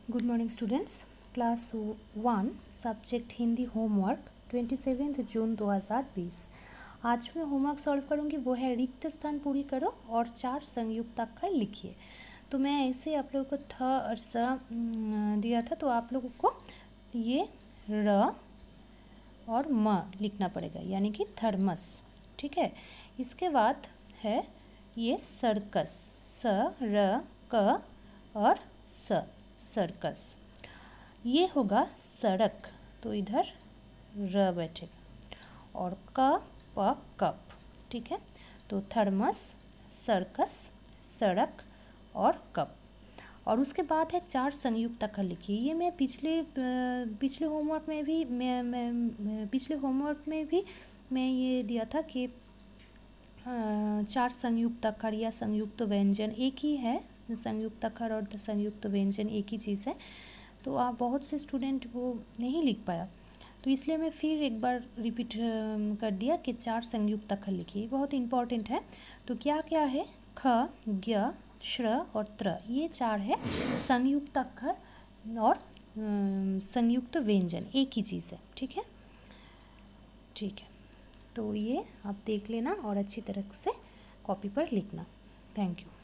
Good morning students. Class 1 subject Hindi homework 27 June 2020। आज मैं homework solve करूंगी, वो है रिक्त स्थान पूरी करो और 4 संयुक्त अक्षर लिखिए। तो मैं ऐसे आप लोगों को थ और स दिया था, तो आप लोगों को ये र और म लिखना पड़ेगा, यानी कि थर्मस। ठीक है। इसके बाद है ये सर्कस, स र क और स, सर्कस। ये होगा सड़क, तो इधर र बैठेगा, और क प कप। ठीक है। तो थर्मस, सर्कस, सड़क और कप। और उसके बाद है 4 संयुक्त अक्षर लिखिए। ये मैं पिछले होमवर्क में भी पिछले होमवर्क में भी मैं ये दिया था कि 4 संयुक्त अक्षर या संयुक्त व्यंजन एक ही है। संयुक्त अक्षर और संयुक्त व्यंजन एक ही चीज़ है, तो आप बहुत से स्टूडेंट वो नहीं लिख पाया, तो इसलिए मैं फिर एक बार रिपीट कर दिया कि 4 संयुक्त अक्षर लिखिए। बहुत इम्पॉर्टेंट है। तो क्या क्या है? ख, ज्ञ, श्र और त्र, ये 4 है संयुक्त अक्षर और संयुक्त व्यंजन एक ही चीज़ है। ठीक है। ठीक है, तो ये आप देख लेना और अच्छी तरह से कॉपी पर लिखना। Thank you.